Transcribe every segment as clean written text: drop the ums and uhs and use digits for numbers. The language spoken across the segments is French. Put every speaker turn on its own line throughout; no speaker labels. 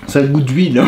Ça a le goût d'huile.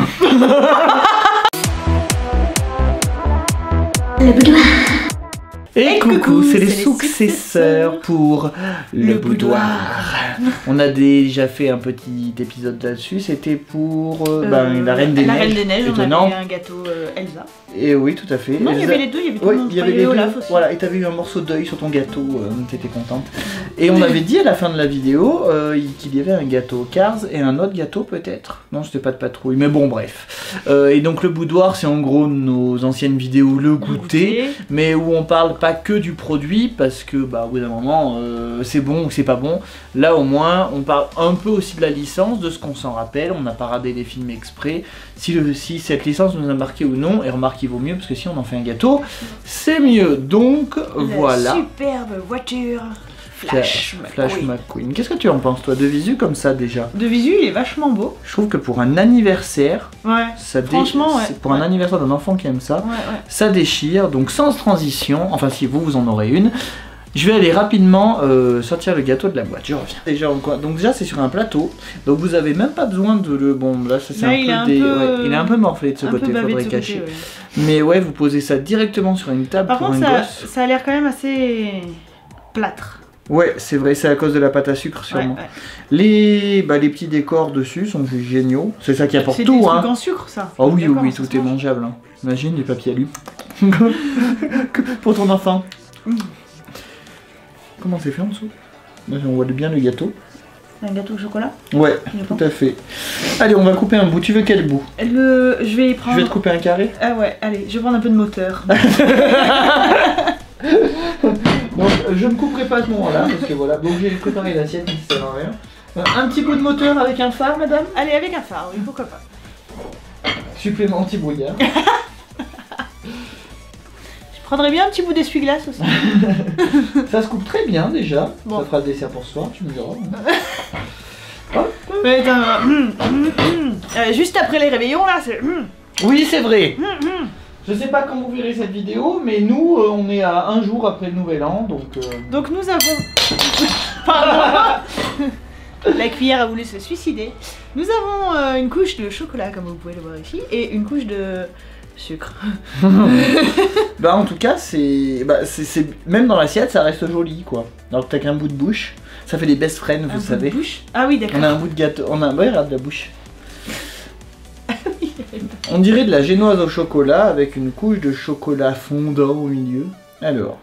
Le boudoir.
Et coucou, c'est les successeurs pour le boudoir. On a déjà fait un petit épisode là-dessus, c'était pour la Reine des Neiges.
La Reine des Neiges,
étonnant.
on avait un gâteau Elsa.
Et oui, tout à fait.
Non,
Elsa...
il y avait les deux, il y avait tout
oui,
le monde.
il y avait les deux.
Olaf aussi.
Voilà, et t'avais eu un morceau d'œil sur ton gâteau, t'étais contente. Et on avait dit à la fin de la vidéo qu'il y avait un gâteau Cars et un autre gâteau peut-être. Non, c'était pas de patrouille, mais bon, bref. Et donc le boudoir, c'est en gros nos anciennes vidéos le goûter, mais où on parle pas que du produit, parce que bah au bout d'un moment, c'est bon ou c'est pas bon. Là au moins, on parle un peu aussi de la licence, de ce qu'on s'en rappelle. On n'a pas radé les films exprès. Si cette licence nous a marqué ou non, et remarque qu'il vaut mieux, parce que si on en fait un gâteau, c'est mieux. Donc voilà.
Superbe voiture Flash
McQueen. Qu'est-ce que tu en penses toi de visu comme ça déjà?
De visu, il est vachement beau.
Je trouve que pour un anniversaire,
Ouais. Franchement, ouais.
Pour un anniversaire d'un enfant qui aime ça,
Ouais.
ça déchire. Donc sans transition, enfin si vous en aurez une. Je vais aller rapidement sortir le gâteau de la boîte, je reviens. Donc déjà c'est sur un plateau, donc vous avez même pas besoin de le... Bon là ça c'est il est un peu morflé de ce côté, faudrait cacher. Mais ouais, vous posez ça directement sur une table.
Par
pour
contre
un gosse.
ça a l'air quand même assez plâtre.
Ouais, c'est vrai, c'est à cause de la pâte à sucre sûrement.
Ouais.
Les petits décors dessus sont géniaux, c'est ça qui apporte tout.
C'est des
trucs
en sucre ça.
Oh oui, tout est mangeable. Hein. Imagine les papiers alu. Pour ton enfant. Comment c'est fait en dessous? On voit bien le gâteau.
Un gâteau au chocolat?
Ouais, tout à fait. Allez, on va couper un bout. Tu veux quel bout?
Je vais y prendre...
Je vais te couper un carré?
Ah ouais, allez, je vais prendre un peu de moteur.
Donc, je ne couperai pas à ce moment-là, parce que voilà, donc j'ai préparé l'assiette qui ne sert à rien. Un petit bout de moteur avec un phare, madame?
Allez, avec un phare, oui, pourquoi pas.
Supplément anti-brouillard.
Je prendrais bien un petit bout d'essuie-glace aussi.
Ça se coupe très bien déjà.
Bon.
Ça fera le dessert pour ce soir, tu me diras.
Mais juste après les réveillons là, c'est...
Oui, c'est vrai. Je sais pas quand vous verrez cette vidéo, mais nous, on est à un jour après le nouvel an, donc...
Donc nous avons... Pardon. La cuillère a voulu se suicider. Nous avons une couche de chocolat, comme vous pouvez le voir ici, et une couche de... sucre.
Bah en tout cas c'est même dans l'assiette ça reste joli quoi. Alors que t'as qu'un bout de bouche, ça fait des best friends vous savez.
Un bout de bouche? Ah oui d'accord.
On a un bout de gâteau, on a un... Ouais, regarde la bouche. On dirait de la génoise au chocolat avec une couche de chocolat fondant au milieu. Alors.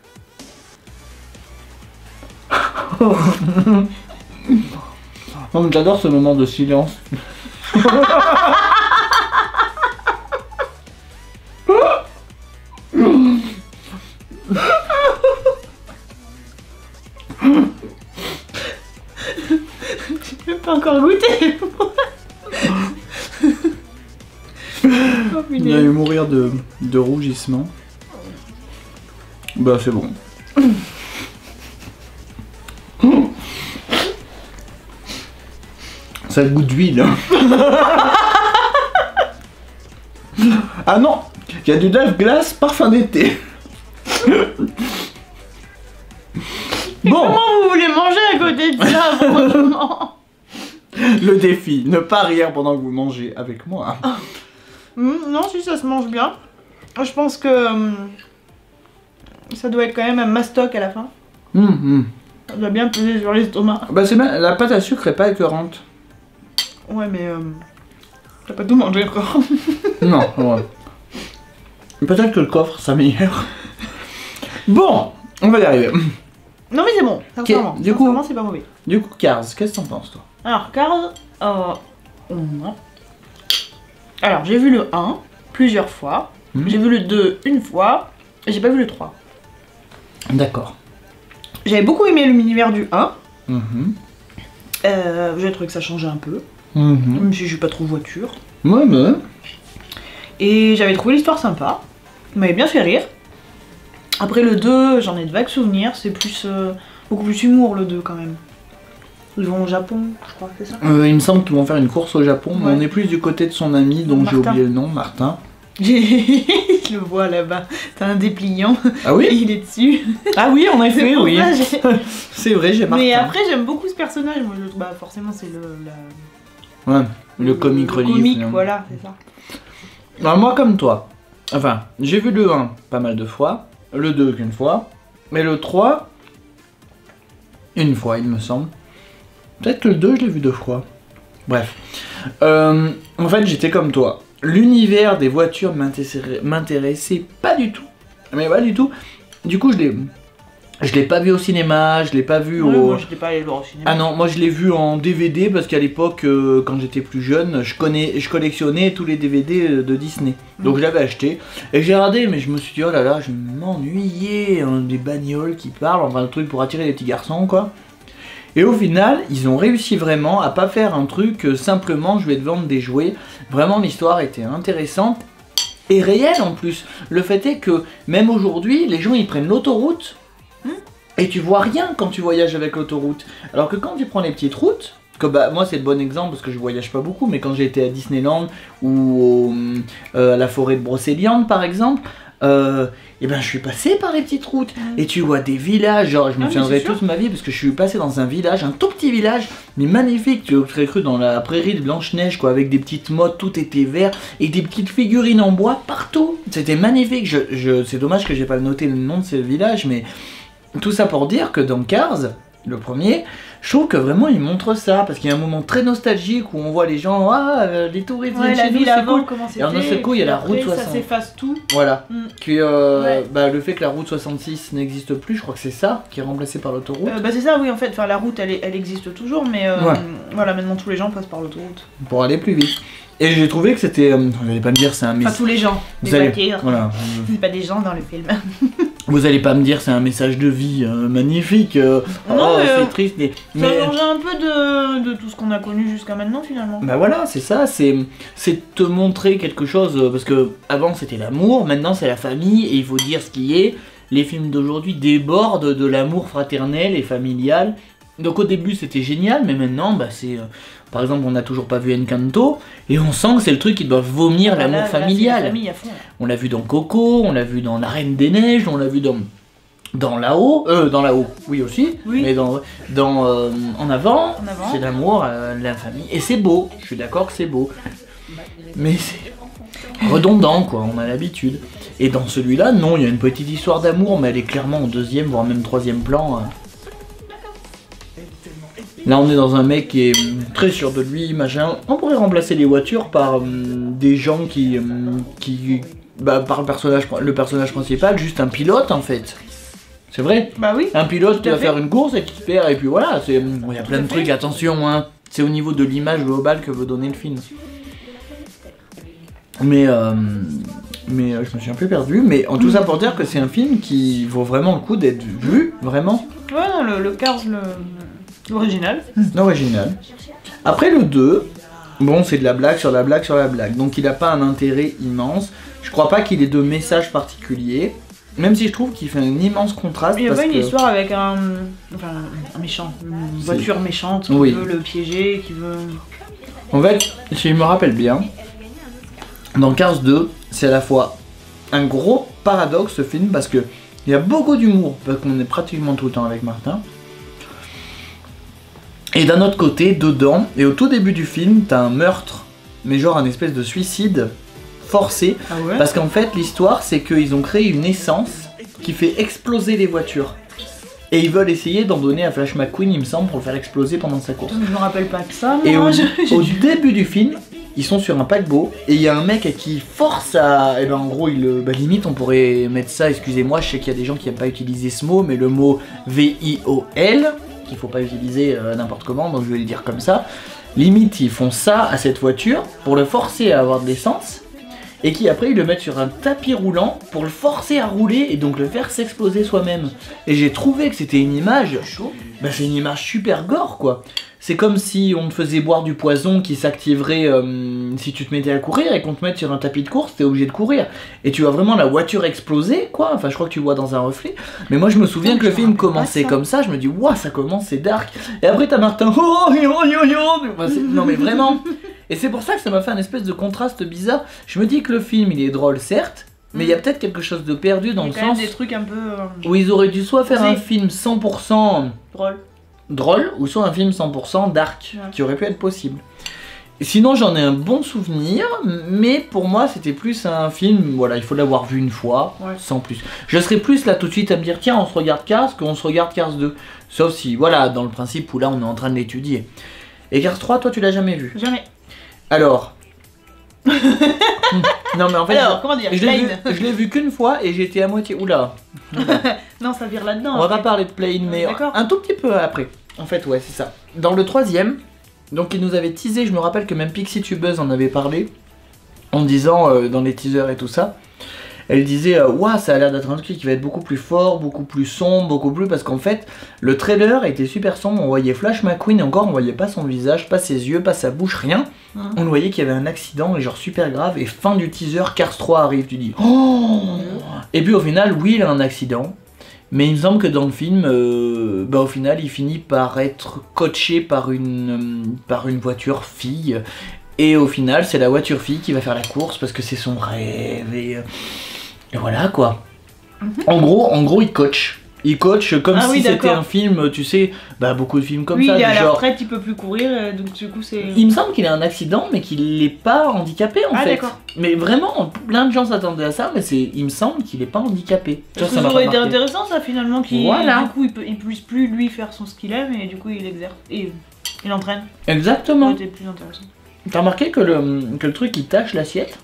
Non, j'adore ce moment de silence.
Je n'ai pas encore goûté. Oh,
il allait mourir de rougissement. Bah c'est bon. Ça a le goût d'huile. Ah non, il y a du lave glace parfum d'été.
Bon. Comment vous voulez manger à côté de ça, franchement?
Le défi, ne pas rire pendant que vous mangez avec moi.
Non, si ça se mange bien. Je pense que ça doit être quand même un mastoc à la fin. Ça doit bien peser sur l'estomac.
Bah c'est bien, la pâte à sucre est pas écœurante.
Ouais mais t'as pas tout mangé encore.
Non, ouais. Peut-être que le coffre s'améliore. Bon, on va y arriver.
Non mais c'est bon, sincèrement.
Du coup,
c'est pas mauvais.
Du coup, Cars, qu'est-ce que t'en penses toi?
Alors, Cars, alors j'ai vu le 1 plusieurs fois, j'ai vu le 2 une fois, et j'ai pas vu le 3.
D'accord.
J'avais beaucoup aimé l'univers du 1. J'ai trouvé que ça changeait un peu, même si je suis pas trop voiture.
Ouais, bah.
Et j'avais trouvé l'histoire sympa, il m'avait bien fait rire. Après le 2, j'en ai de vagues souvenirs, c'est plus beaucoup plus humour le 2 quand même. Ils vont au Japon, je crois que c'est ça.
Il me semble qu'ils vont faire une course au Japon, mais
Ouais.
on est plus du côté de son ami dont j'ai oublié le nom, Martin.
Je le vois là-bas, t'as un dépliant.
Ah oui?
Il est dessus.
Ah oui, en effet,
pour
oui.
ça,
C'est vrai, j'ai Martin.
Mais après, j'aime beaucoup ce personnage. Moi, bah, forcément, c'est le.
Ouais. Le comic relief.
Comique, voilà, c'est ça.
Alors moi comme toi, enfin, j'ai vu le 1 pas mal de fois, le 2 qu'une fois, mais le 3, une fois il me semble. Peut-être que le 2 je l'ai vu 2 fois. Bref. En fait j'étais comme toi. L'univers des voitures m'intéressait pas du tout. Mais pas du tout. Du coup je l'ai pas vu au cinéma, je l'ai pas vu au...
Moi j'étais pas allé le voir au cinéma.
Ah non, moi je l'ai vu en DVD parce qu'à l'époque, quand j'étais plus jeune, je collectionnais tous les DVD de Disney. Donc je l'avais acheté et j'ai regardé, mais je me suis dit, oh là là, je m'ennuyais, hein, des bagnoles qui parlent, enfin le truc pour attirer les petits garçons quoi. Et au final, ils ont réussi vraiment à pas faire un truc simplement je vais te vendre des jouets. Vraiment l'histoire était intéressante et réelle en plus. Le fait est que même aujourd'hui, les gens ils prennent l'autoroute. Et tu vois rien quand tu voyages avec l'autoroute. Alors que quand tu prends les petites routes, que bah, moi c'est le bon exemple parce que je voyage pas beaucoup, mais quand j'ai été à Disneyland ou à la forêt de Brocéliande par exemple, et ben je suis passé par les petites routes et tu vois des villages, genre je me souviendrai toute ma vie parce que je suis passé dans un village, un tout petit village, mais magnifique, tu aurais cru dans la prairie de Blanche-Neige quoi, avec des petites mottes, tout était vert et des petites figurines en bois partout. C'était magnifique, c'est dommage que j'ai pas noté le nom de ce village, mais... Tout ça pour dire que dans Cars, le premier, je trouve que vraiment il montre ça, parce qu'il y a un moment très nostalgique où on voit les gens, les touristes viennent chez nous, c'est cool. Et en un seul coup il y a la route 60.
Ça s'efface tout.
Voilà. Le fait que la route 66 n'existe plus, je crois que c'est ça qui est remplacé par l'autoroute.
C'est ça, oui, en fait, la route elle existe toujours, mais voilà, maintenant tous les gens passent par l'autoroute.
Pour aller plus vite. Et j'ai trouvé que c'était. Vous n'allez pas me dire c'est un message.
Pas tous les gens, les voitures.
Voilà.
C'est pas des gens dans le film.
Vous allez pas me dire c'est un message de vie magnifique.
Non,
c'est triste.
Ça change un peu de tout ce qu'on a connu jusqu'à maintenant finalement.
Bah voilà, c'est ça, c'est te montrer quelque chose. Parce que avant c'était l'amour, maintenant c'est la famille, et il faut dire ce qui est. Les films d'aujourd'hui débordent de l'amour fraternel et familial. Donc au début c'était génial, mais maintenant bah c'est... par exemple on n'a toujours pas vu Encanto, et on sent que c'est le truc qui doit vomir l'amour familial.
La famille à fond.
On l'a vu dans Coco, on l'a vu dans La Reine des Neiges, on l'a vu dans là-haut, oui aussi, oui. Mais dans En avant. C'est l'amour, la famille, et c'est beau, je suis d'accord que c'est beau, mais c'est redondant quoi, on a l'habitude. Et dans celui-là, non, il y a une petite histoire d'amour, mais elle est clairement au deuxième, voire même troisième plan. Là on est dans un mec qui est très sûr de lui, machin. On pourrait remplacer les voitures par des gens qui par le personnage principal, juste un pilote en fait. C'est vrai.
Bah oui.
Un pilote qui va faire une course et qui perd, et puis voilà, il y a plein de trucs, attention hein. C'est au niveau de l'image globale que veut donner le film. Mais je me suis un peu perdu, mais en tout ça pour dire que c'est un film qui vaut vraiment le coup d'être vu, vraiment.
Ouais, non, le Cars, l'original.
L'original. Après le 2, bon c'est de la blague sur la blague sur la blague, donc il n'a pas un intérêt immense. Je crois pas qu'il ait de message particulier, même si je trouve qu'il fait un immense contraste.
Il y a pas une histoire avec un méchant, une voiture méchante qui veut le piéger, qui veut...
En fait, si je me rappelle bien, dans Cars 2, c'est à la fois un gros paradoxe ce film, parce que il y a beaucoup d'humour, parce qu'on est pratiquement tout le temps avec Martin. Et d'un autre côté, dedans, et au tout début du film, t'as un meurtre, mais genre un espèce de suicide forcé.
Ah ouais.
Parce qu'en fait, l'histoire, c'est qu'ils ont créé une essence qui fait exploser les voitures. Et ils veulent essayer d'en donner à Flash McQueen, il me semble, pour le faire exploser pendant sa course.
Je me rappelle pas de ça,
et au début du film, ils sont sur un paquebot, et il y a un mec qui force à... Et ben en gros, limite, on pourrait mettre ça, excusez-moi, je sais qu'il y a des gens qui n'aiment pas utiliser ce mot, mais le mot V-I-O-L... qu'il faut pas utiliser n'importe comment, donc je vais le dire comme ça. Limite, ils font ça à cette voiture pour le forcer à avoir de l'essence, et qui après ils le mettent sur un tapis roulant pour le forcer à rouler et donc le faire s'exploser soi-même. Et j'ai trouvé que c'était une image, c'est une image super gore quoi. C'est comme si on te faisait boire du poison qui s'activerait si tu te mettais à courir, et qu'on te mette sur un tapis de course, t'es obligé de courir. Et tu vois vraiment la voiture exploser, quoi. Enfin, je crois que tu vois dans un reflet. Mais moi, je me souviens que le film commençait comme ça. Je me dis, waouh, ça commence, c'est dark. Et après, t'as Martin. Non, mais vraiment. Et c'est pour ça que ça m'a fait un espèce de contraste bizarre. Je me dis que le film, il est drôle, certes. Mais il y a peut-être quelque chose de perdu dans le sens.
Des trucs un peu.
Où ils auraient dû soit faire un film 100%
drôle,
ou soit un film 100% dark, qui aurait pu être possible. Sinon j'en ai un bon souvenir, mais pour moi c'était plus un film, voilà, il faut l'avoir vu une fois,
Ouais.
sans plus. Je serais plus là tout de suite à me dire tiens on se regarde Cars qu'on se regarde Cars 2. Sauf si, voilà, dans le principe où là on est en train de l'étudier. Et Cars 3, toi tu l'as jamais vu?
Jamais.
Alors... non mais en fait,
Alors, comment dire,
je l'ai vu,
Plane.
je l'ai vu qu'une fois et j'étais à moitié... Oula,
Non, ça vire là-dedans.
on va
après.
pas parler de Plane, mais
D'accord.
un tout petit peu après. En fait, ouais, c'est ça. Dans le troisième, donc il nous avait teasé, je me rappelle que même Pixie Tubeuse en avait parlé, en disant dans les teasers et tout ça, elle disait ouah, ça a l'air d'être un truc qui va être beaucoup plus fort, beaucoup plus sombre, beaucoup plus, parce qu'en fait, le trailer était super sombre, on voyait Flash McQueen et encore on voyait pas son visage, pas ses yeux, pas sa bouche, rien. On voyait qu'il y avait un accident, et genre super grave, et fin du teaser, Cars 3 arrive, tu dis oh. Et puis au final, oui, il a un accident, mais il me semble que dans le film, au final, il finit par être coaché par une voiture fille, et au final, c'est la voiture fille qui va faire la course parce que c'est son rêve, et voilà quoi. En gros, il coach. Il coach comme
Ah
si
oui,
c'était
d'accord.
un film, tu sais, beaucoup de films comme
Oui,
ça,
il est à
du
la
genre.
retraite, il peut plus courir, donc du coup c'est...
Il me semble qu'il a un accident, mais qu'il n'est pas handicapé en
Ah,
fait.
d'accord.
Mais vraiment, plein de gens s'attendaient à ça, mais il me semble qu'il n'est pas handicapé.
Ça
Ça m'a
aurait
pas
été
marqué.
intéressant ça finalement, qu'il
Voilà.
du coup il puisse plus lui faire son skill aime et du coup il exerce et il entraîne. Ça
Exactement.
aurait été plus intéressant.
T'as remarqué que le truc il tâche l'assiette?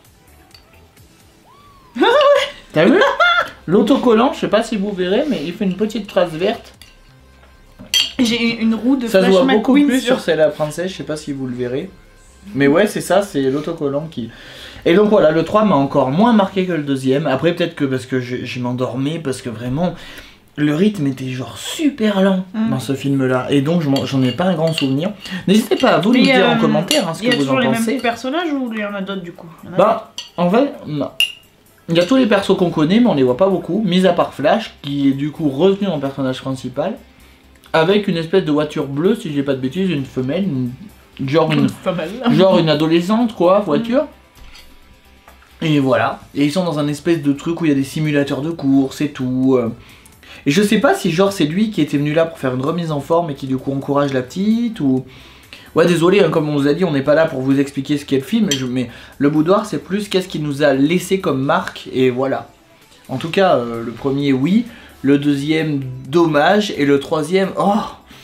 T'as vu? L'autocollant, je sais pas si vous verrez, mais il fait une petite trace verte.
J'ai une roue de
Ça se
Flash
voit beaucoup
McQueen
plus sur celle à princesse, je sais pas si vous le verrez. Mais ouais, c'est ça, c'est l'autocollant qui... Et donc voilà, le 3 m'a encore moins marqué que le deuxième. Après peut-être que parce que je m'endormais, parce que vraiment, le rythme était genre super lent dans ce film-là. Et donc j'en ai pas un grand souvenir. N'hésitez pas à vous nous
Mais,
dire en commentaire ce
Il y
que
a
vous
toujours
en
les
pensez.
mêmes personnages ou il y en a d'autres du coup? Il y en a
Bah, en fait, non. Il y a tous les persos qu'on connaît, mais on les voit pas beaucoup, mis à part Flash, qui est du coup revenu en personnage principal, avec une espèce de voiture bleue, si je dis pas de bêtises, une femelle, genre
pas mal.
genre une adolescente, quoi, voiture. Et voilà. Et ils sont dans un espèce de truc où il y a des simulateurs de course et tout. Et je sais pas si genre c'est lui qui était venu là pour faire une remise en forme et qui du coup encourage la petite ou... Ouais, désolé, hein, comme on vous a dit, on n'est pas là pour vous expliquer ce qu'est le film, mais le boudoir c'est plus qu'est-ce qu'il nous a laissé comme marque, et voilà. En tout cas, le premier, oui, le deuxième, dommage, et le troisième, oh.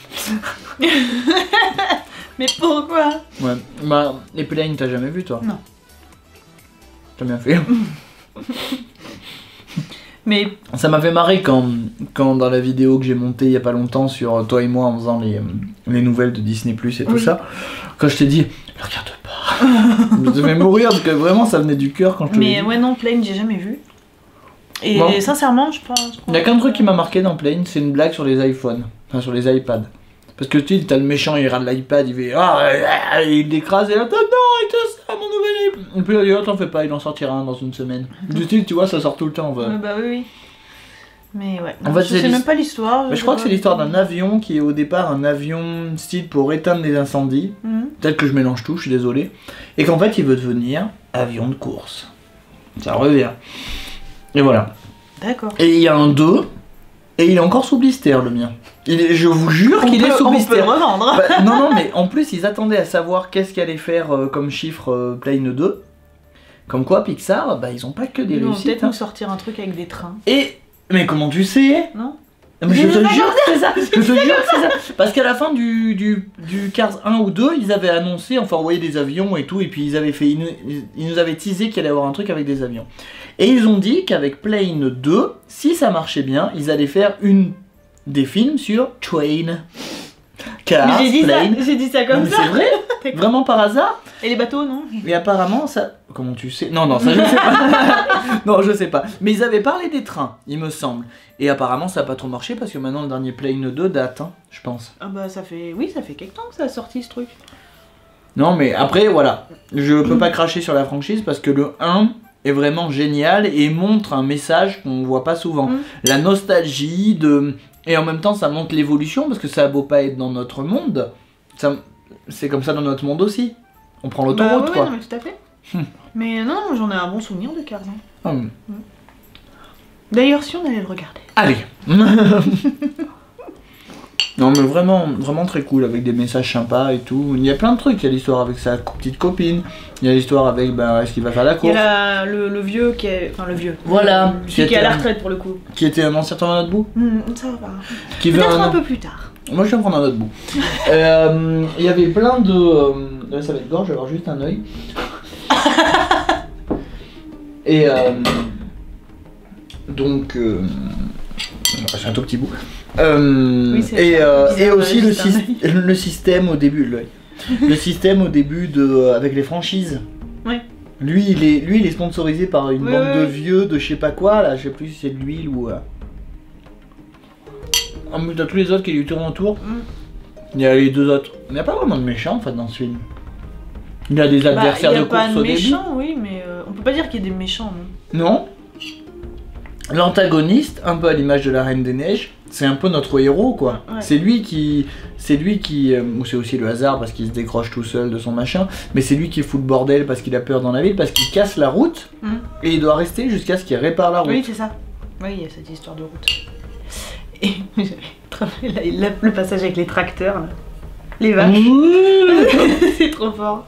Mais pourquoi?
Ouais, bah, les Plane, t'as jamais vu toi?
Non.
T'as bien fait.
Mais
Ça m'a fait marrer quand dans la vidéo que j'ai montée il y a pas longtemps sur toi et moi en faisant les nouvelles de Disney Plus et tout
Oui.
ça, quand je t'ai dit, ne regarde pas. Je devais mourir parce que vraiment ça venait du cœur quand je te l'ai
mais
dit.
ouais non, Plane j'ai jamais vu. Et
Bon.
sincèrement je pense...
Il y a qu'un truc qui m'a marqué dans Plane, c'est une blague sur les iPhones, enfin sur les iPads. Parce que tu sais, t'as le méchant, il rate l'iPad, il fait il l'écrase et là, non, il te ça, mon nouvel iPad. Et puis il dit, oh, t'en fais pas, il en sortira un dans une semaine. Du style, tu vois, ça sort tout le temps.
Bah oui, oui. Mais ouais,
En
non,
fait,
je
c'est
sais même pas l'histoire.
Mais je crois que c'est l'histoire d'un avion qui est au départ un avion style pour éteindre les incendies.
Mhm.
Peut-être que je mélange tout, je suis désolé. Et qu'en fait, il veut devenir avion de course. Ça revient. Et voilà.
D'accord.
Et il y a un 2, et il est encore sous blister, le mien. Je vous jure qu'il est sous
On peut
blister.
le revendre.
Bah, non, mais en plus, ils attendaient à savoir qu'est-ce qu'allait faire comme chiffre Plane 2. Comme quoi, Pixar, ils ont pas que des
Ils vont
réussites.
peut-être
hein.
nous sortir un truc avec des trains,
Et... Mais comment tu sais?
non?
Mais je te jure que c'est ça, je te jure que c'est ça. Parce qu'à la fin du Cars 1 ou 2, ils avaient annoncé, enfin envoyé des avions et tout, et puis ils nous avaient teasé qu'il allait y avoir un truc avec des avions. Et ils ont dit qu'avec Plane 2, si ça marchait bien, ils allaient faire des films sur Train. Cars,
Mais
Plane.
j'ai dit ça
Non,
comme
mais
ça.
c'est vrai? Vraiment par hasard?
Et les bateaux, non?
Mais apparemment, ça... Comment tu sais? Non, ça je sais pas. Non, je sais pas. Mais ils avaient parlé des trains, il me semble. Et apparemment, ça a pas trop marché parce que maintenant, le dernier Plane 2 date, hein, je pense.
Ah bah ça fait... Oui, ça fait quelque temps que ça a sorti ce truc.
Non, mais après, voilà. Je peux pas cracher sur la franchise parce que le 1 est vraiment génial et montre un message qu'on voit pas souvent.
Mm.
La nostalgie de... Et en même temps, ça montre l'évolution parce que ça a beau pas être dans notre monde. C'est comme ça dans notre monde aussi. On prend l'autoroute,
ouais,
quoi.
non, mais tout à fait. Mais non, j'en ai un bon souvenir de Cars. hein.
Hum.
D'ailleurs, si on allait le regarder.
Allez. Non mais vraiment, vraiment très cool, avec des messages sympas et tout. Il y a plein de trucs, il y a l'histoire avec sa petite copine, il y a l'histoire avec est-ce qu'il va faire la
Il y
course.
a le vieux qui est... Enfin le vieux.
Voilà.
Celui qui est à la retraite pour le coup.
Qui était un ancien tournoi de bout.
Ça va.
Qui veut
Peut-être un peu plus tard.
Moi je vais prendre un autre bout. Il y avait plein de... ça va être gorge, je vais avoir juste un œil. Et donc... c'est un tout petit bout.
Oui,
et aussi le système au début de l'œil. Le système au début avec les franchises.
Ouais.
Lui il est sponsorisé par une bande de vieux de je sais pas quoi là, je sais plus si c'est de l'huile ou. Ah, mais t'as tous les autres qui lui tournent autour. Il y a les deux autres. Il n'y a pas vraiment de méchants en fait dans ce film. Il y a des adversaires de course au début.
Il y a pas de méchants, oui, mais on peut pas dire qu'il y ait des méchants, non.
Non. L'antagoniste, un peu à l'image de la Reine des Neiges, c'est un peu notre héros quoi. Ouais. C'est lui qui, ou c'est aussi le hasard parce qu'il se décroche tout seul de son machin, mais c'est lui qui fout le bordel parce qu'il a peur dans la ville, parce qu'il casse la route et il doit rester jusqu'à ce qu'il répare la route.
Oui c'est ça. Oui il y a cette histoire de route. Et le passage avec les tracteurs, là. Les vaches. C'est trop fort.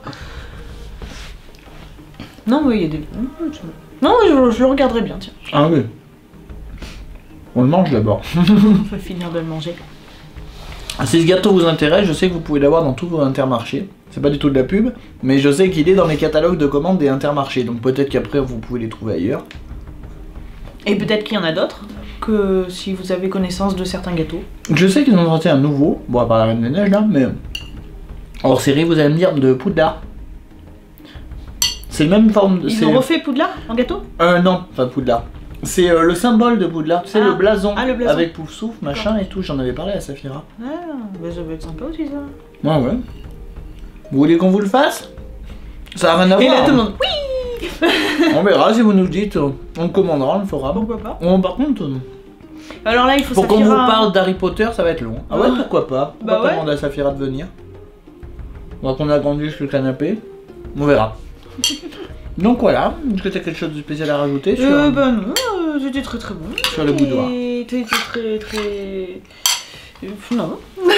Non oui il y a des... Non je le regarderai bien tiens.
Ah oui. On le mange d'abord.
On va finir de le manger.
Si ce gâteau vous intéresse, je sais que vous pouvez l'avoir dans tous vos Intermarchés. C'est pas du tout de la pub, mais je sais qu'il est dans les catalogues de commandes des Intermarchés. Donc peut-être qu'après vous pouvez les trouver ailleurs.
Et peut-être qu'il y en a d'autres, que si vous avez connaissance de certains gâteaux.
Je sais qu'ils ont sorti un nouveau, bon à part la Reine des Neiges là, mais hors série vous allez me dire de Poudlard. C'est le même forme.
Ils ont refait Poudlard en gâteau?
Non, pas Poudlard. C'est le symbole de Poudlard, tu sais, le blason,
le blason
avec Poufsouffle, machin et tout, j'en avais parlé à Saphira.
Ah, bah ça va être sympa aussi ça.
Ouais, ouais. Vous voulez qu'on vous le fasse? Ça a rien à voir.
Et là tout le monde, oui.
On verra si vous nous le dites, on le commandera, on le fera.
Pourquoi pas.
Par contre,
alors là il faut
pour qu'on vous parle d'Harry Potter, ça va être long. Ah ouais, pourquoi pas? On va pas demander à Saphira de venir. On va prendre la grande jusqu'au canapé. On verra. Donc voilà, est-ce que t'as quelque chose de spécial à rajouter sur...
Bah non, c'était très très bon.
Sur le boudoir.
C'était très très... Non.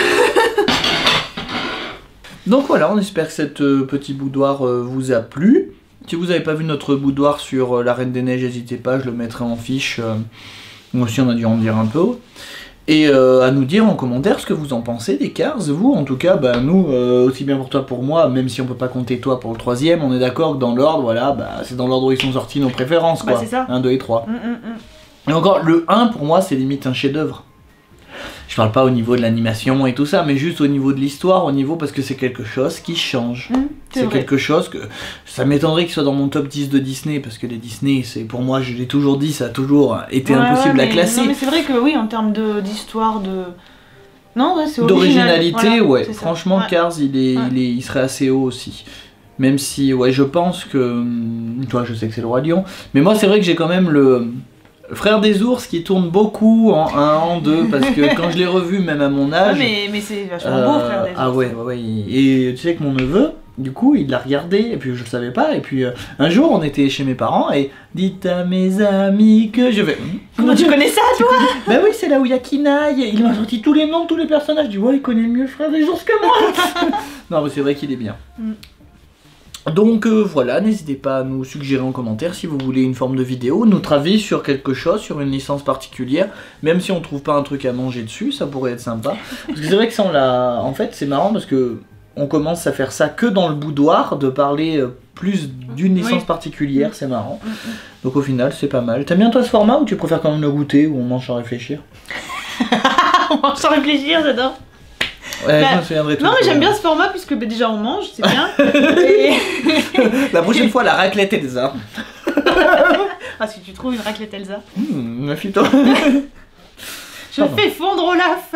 Donc voilà, on espère que cette petit boudoir vous a plu. Si vous n'avez pas vu notre boudoir sur la Reine des Neiges, n'hésitez pas, je le mettrai en fiche. Moi aussi on a dû en dire un peu. Et à nous dire en commentaire ce que vous en pensez des Cars, vous en tout cas, bah nous, aussi bien pour toi pour moi, même si on peut pas compter toi pour le troisième, on est d'accord que dans l'ordre, voilà, bah c'est dans l'ordre où ils sont sortis nos préférences quoi,
c'est ça.
1, 2 et 3. Et encore, le 1 pour moi c'est limite un chef d'œuvre. Je parle pas au niveau de l'animation et tout ça, mais juste au niveau de l'histoire, parce que c'est quelque chose qui change. C'est quelque chose que... Ça m'étonnerait qu'il soit dans mon top 10 de Disney, parce que les Disney, c'est pour moi, je l'ai toujours dit, ça a toujours été impossible à classer.
Non mais c'est vrai que oui, en termes d'histoire, Non, ouais, c'est original.
D'originalité,
voilà,
ouais. Franchement, Cars, il serait assez haut aussi. Même si, ouais, je pense que... Toi, je sais que c'est le Roi Lion, mais moi, c'est vrai que j'ai quand même le... Frère des ours qui tourne beaucoup en 1, en 2, parce que quand je l'ai revu, même à mon âge...
mais c'est vachement beau, Frère des ours.
Ah ouais. Et tu sais que mon neveu, du coup, il l'a regardé, et puis je le savais pas, et puis un jour, on était chez mes parents, et dites à mes amis que je vais...
Comment tu connais ça, toi?
Bah oui, c'est là où il y a Kinaï, il m'a sorti tous les noms de tous les personnages, je dis, ouais, il connaît mieux Frère des ours que moi. Non, mais c'est vrai qu'il est bien. Donc voilà, n'hésitez pas à nous suggérer en commentaire si vous voulez une forme de vidéo, notre avis sur quelque chose, sur une licence particulière, même si on trouve pas un truc à manger dessus, ça pourrait être sympa. Parce que c'est vrai que ça on l'a... En fait c'est marrant parce que on commence à faire ça que dans le boudoir, de parler plus d'une licence particulière, c'est marrant. Donc au final c'est pas mal. T'aimes bien toi ce format ou tu préfères quand même le goûter ou on mange sans réfléchir?
On mange sans réfléchir, j'adore.
Ouais, je me souviendrai tout.
Non mais j'aime bien ce format puisque déjà on mange, c'est bien.
La prochaine fois la raclette Elsa.
Ah si tu trouves une raclette Elsa.
Méfie-toi.
Je fais fondre Olaf.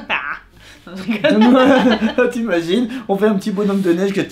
T'imagines, on fait un petit bonhomme de neige que...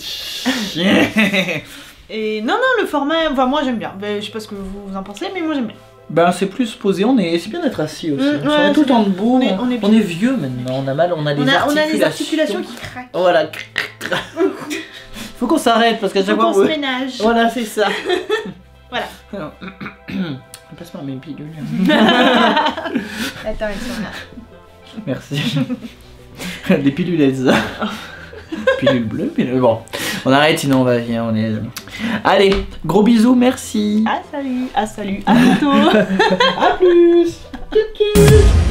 Et non, le format, enfin moi j'aime bien. Je sais pas ce que vous en pensez, mais moi j'aime bien.
Ben c'est plus posé, c'est bien d'être assis aussi. On
ouais,
est tout le temps debout, on est vieux maintenant, on a mal, on a
les articulations qui craquent.
Voilà. Faut qu'on s'arrête parce qu'à chaque fois
on se ménage.
Voilà, c'est ça.
Voilà.
Passe-moi mes pilules.
Attends, elles sont là.
Merci. Des pilulettes. Pilule bleue, pilule... Bon, on arrête sinon on va... On est... Allez, gros bisous, merci.
Ah salut, à bientôt.
À plus. Tchou, tchou.